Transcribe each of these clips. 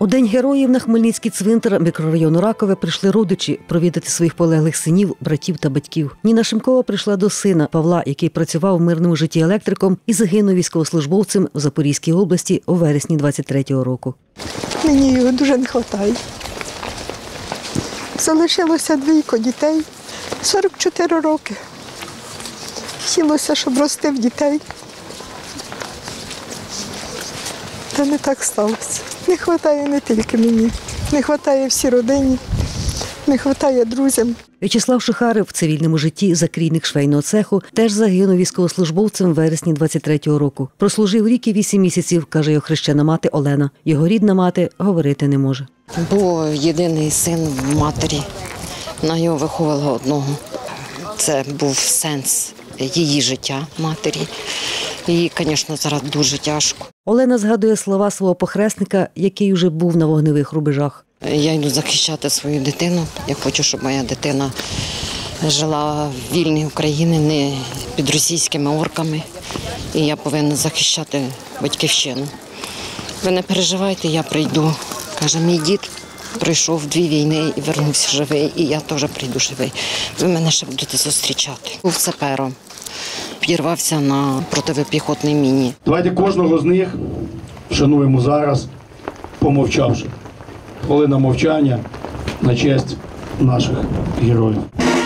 У День героїв на Хмельницький цвинтар мікрорайону Ракове прийшли родичі провідати своїх полеглих синів, братів та батьків. Ніна Шимкова прийшла до сина Павла, який працював в мирному житті електриком і загинув військовослужбовцем в Запорізькій області у вересні 23-го року. Мені його дуже не вистачає. Залишилося 2 дітей, 44 роки. Хотілося, щоб ростив дітей. Та не так сталося. Не вистачає не тільки мені, не вистачає всій родині, не вистачає друзям. В'ячеслав Шухарів в цивільному житті, закрійник швейного цеху, теж загинув військовослужбовцем в вересні 23-го року. Прослужив рік і 8 місяців, каже його хрещена мати Олена. Його рідна мати говорити не може. Був єдиний син матері, вона його виховувала одного. Це був сенс її життя матері. І, звісно, зараз дуже тяжко. Олена згадує слова свого похресника, який уже був на вогневих рубежах. Я йду захищати свою дитину. Я хочу, щоб моя дитина жила в вільній Україні, не під російськими орками. І я повинна захищати батьківщину. Ви не переживайте, я прийду. Каже, мій дід пройшов 2 війни і вернувся живий, і я теж прийду живий. Ви мене ще будете зустрічати. Був сапером. Підірвався на протипіхотній міні. Давайте кожного з них вшануємо зараз, помовчавши. Хвилина мовчання на честь наших героїв.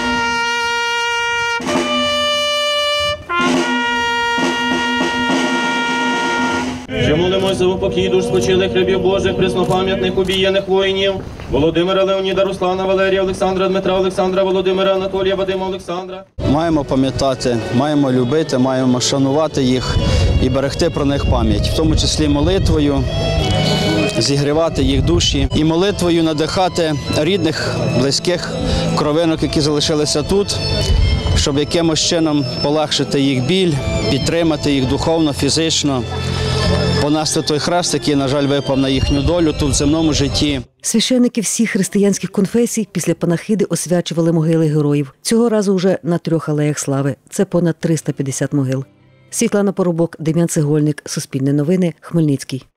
Ще молимося за упокій душ спочилих рабів Божих, преснопам'ятних убієних воїнів Володимира, Леоніда, Руслана, Валерія, Олександра, Дмитра, Олександра, Володимира, Анатолія, Вадима, Олександра. Маємо пам'ятати, маємо любити, маємо шанувати їх і берегти про них пам'ять, в тому числі молитвою, зігрівати їх душі і молитвою надихати рідних, близьких, кровинок, які залишилися тут, щоб якимось чином полегшити їх біль, підтримати їх духовно, фізично, понести той хрест, який, на жаль, випав на їхню долю тут в земному житті. Священники всіх християнських конфесій після панахиди освячували могили героїв. Цього разу вже на 3 алеях слави. Це понад 350 могил. Світлана Поробок, Дем'ян Цегольник, Суспільне новини, Хмельницький.